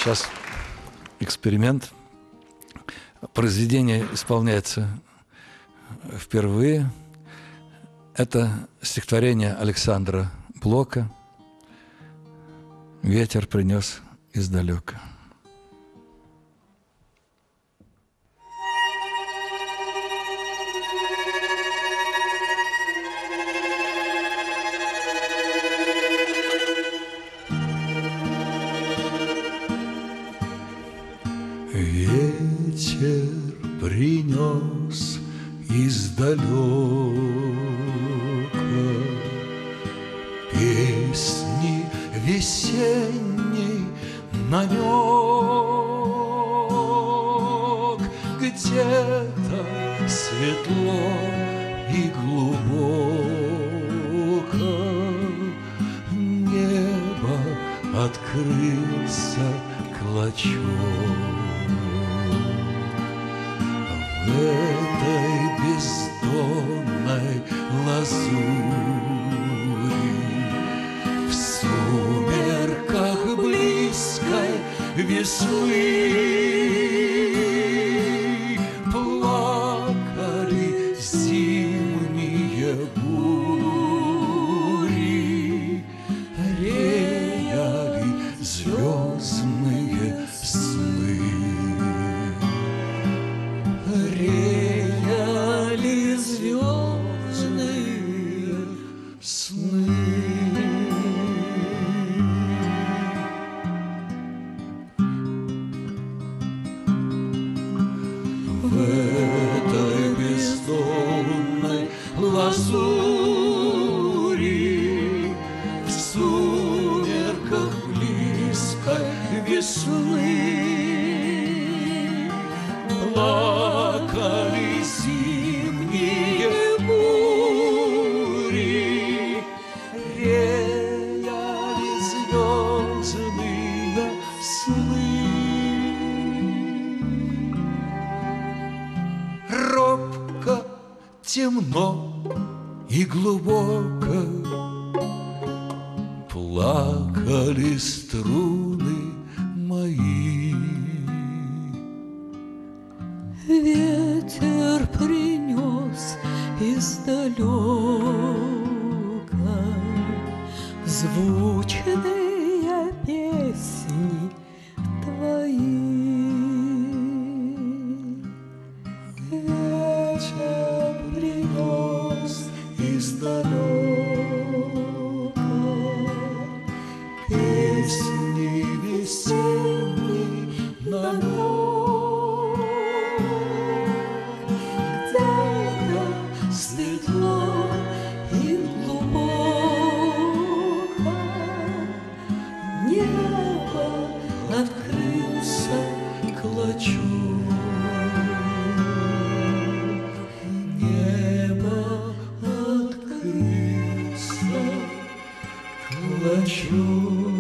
Сейчас эксперимент. Произведение исполняется впервые. Это стихотворение Александра Блока «Ветер принес издалека». Ветер принес издалека песни весенний намек. Где-то светло и глубоко небо открылся клочок. В этой бездонной лазури, в сумерках близкой весны, плакали зимние бури, реяли звездные сны. Реяли звездные сны. В этой бездонной лазури, в сумерках близкой весны, плакали зимние бури, реяли звездные сны. Робко, темно и глубоко плакали струны мои. Ветер принес издалека звучные песни твои. Ветер принес издалека песни весенний намек. Светло и глубоко небо открылся клочок. Небо открылся клочок.